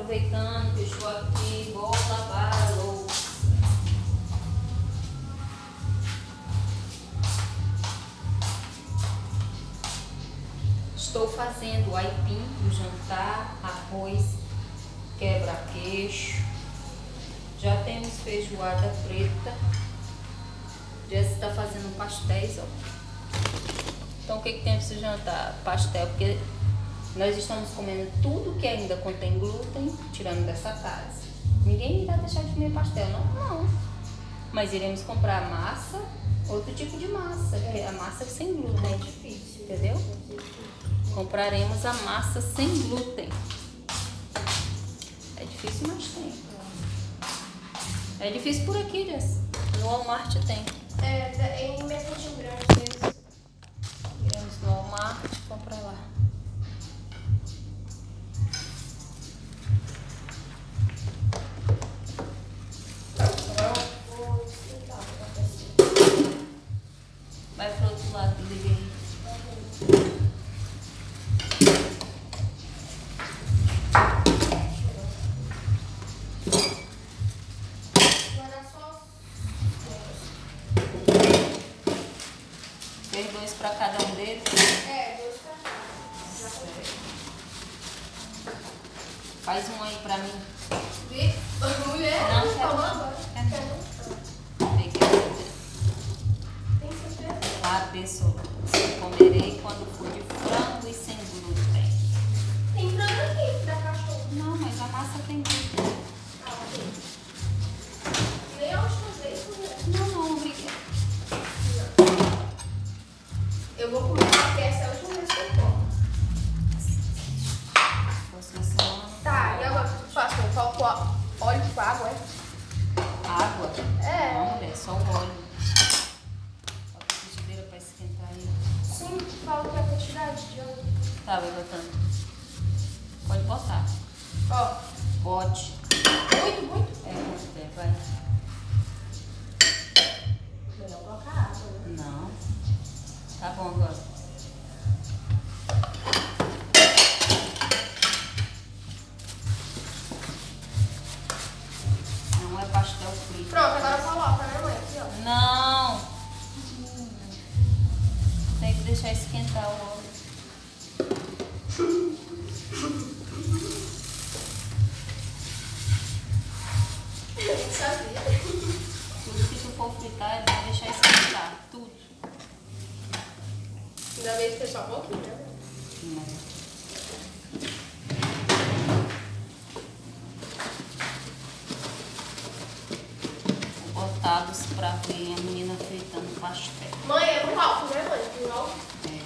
aproveitando que eu estou aqui, vou lavar a louça. Estou fazendo aipim no jantar, arroz, quebra-queixo. Já temos feijoada preta. Jess está fazendo pastéis, ó. Então o que temos para jantar? Pastel, porque nós estamos comendo tudo que ainda contém glúten, tirando dessa casa. Ninguém irá deixar de comer pastel, não. Mas iremos comprar massa, outro tipo de massa, que é a massa sem glúten. É difícil, entendeu? Compraremos a massa sem glúten. É difícil, mas tem. É difícil por aqui, Jess. No Walmart tem. Em Mercantil Grande. Iremos no Walmart comprar lá. Vai pro outro lado, liga aí. Fez 2 para cada um deles? 2 pra cada. Faz um aí pra mim. Mulher, Não, não quero falou não. agora. Tem certeza? Abençoa. Comerei quando for de frango e sem glúten. Tem frango aqui da cachorro. Não, mas a massa tem glúten. Ok. Nem a última vez, mulher. Não, obrigada. Eu vou comer porque essa é a última vez que eu como. Próxima semana. Tá, e agora o que eu faço? Eu coloco óleo com água, Água? É. Não, mulher, só o óleo. Bota a frigideira pra esquentar aí. Sim, fala que é a quantidade de óleo. Tá, vai botando. Pode botar. Ó, Bote. muito. É, vai. Melhor colocar água, né? Não. Tá bom agora. Não é pastel frito. Pronto, agora coloca, né, mãe? Aqui, ó. Não. Tem que deixar esquentar o óleo. Eu não sabia. Tudo que tu for fritar é bom deixar esquentar. Tudo. Ainda bem que foi só um pouquinho, né? Não. Botados pra ver a menina fritando pastel. Mãe, é no alto, né, mãe? No alto. É.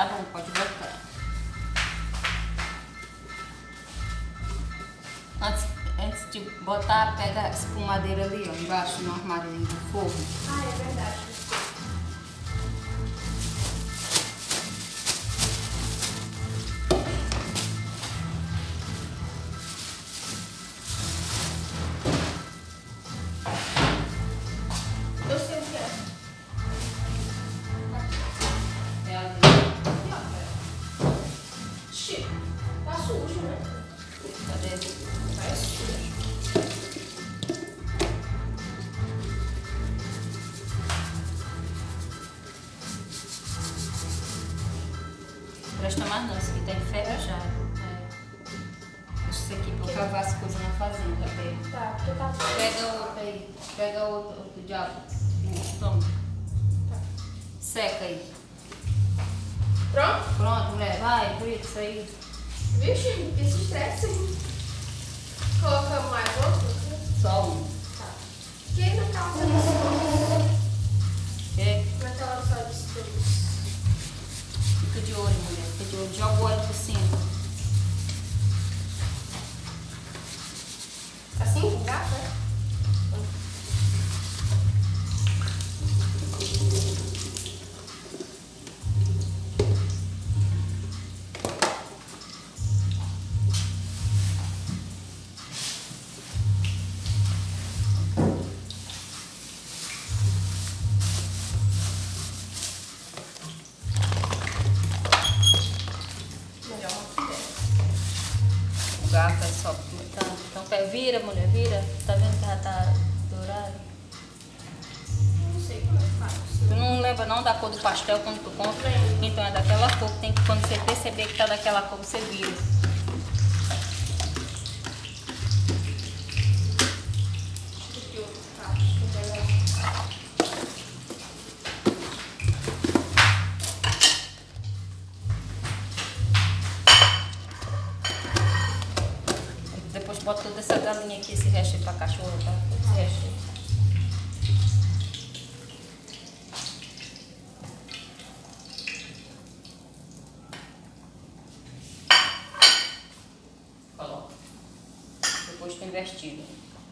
Tá bom, pode botar. Antes de botar, pega a espumadeira ali, ó, embaixo no armário ali do fogo. Ah, é verdade. Eu sei o que é. É ali. Aqui, ó. Chico, tá sujo, né? Cadê? Tá sujo. Presta mais não, isso aqui tá enferrujado. É. Deixa isso aqui pra eu cavar as coisas na fazenda. Pega. Tá, porque tá sujo. Pega outro aí. Pega outro diabo. Toma. Tá. Seca aí. Pronto? Pronto, mulher. Vai, grita isso aí. Vixe, esse estresse aí. Coloca mais outro? Só um. Tá. E aí naquela hora só É. naquela hora só de tudo. Fica de olho, mulher. Fica de olho. Joga o óleo por cima. Assim, com gato, né? Melhor uma colher. O garfo é só. Então vira, mulher, vira. Tá vendo que já tá dourado? Não sei como é que faz. Tu não lembra não da cor do pastel quando tu compra? Lembro. Então é daquela cor que tem que, quando você perceber que tá daquela cor, você vira. Aqui outro cacho. Deixa eu pegar. Depois bota toda essa galinha aqui, esse resto aí pra cachorro, tá? Esse resto aí. Coloca. Depois tu investiga.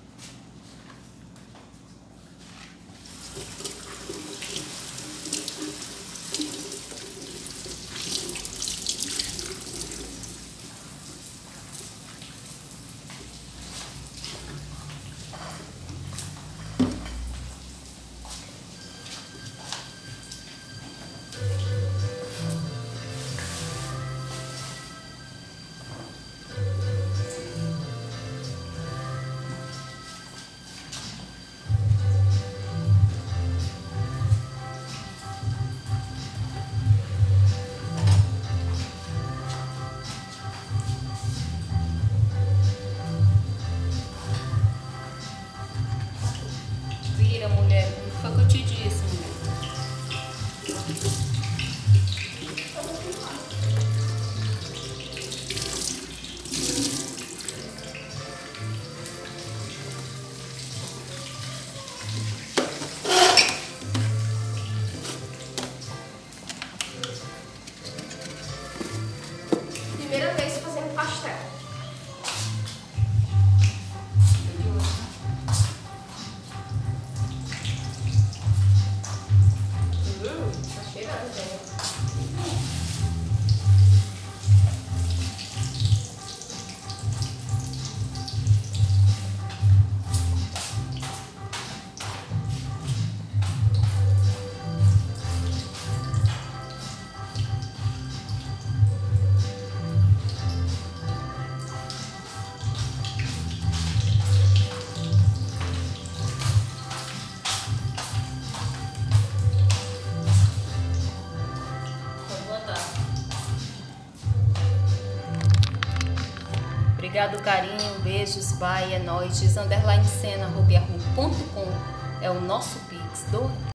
Vira, mulher. Foi o que eu te disse, mulher. Primeira vez fazendo pastel. Tá cheirando, gente. Pode botar. Obrigado, carinho, beijos, bye, é nóis, _cena, @yahoo.com é o nosso Pix.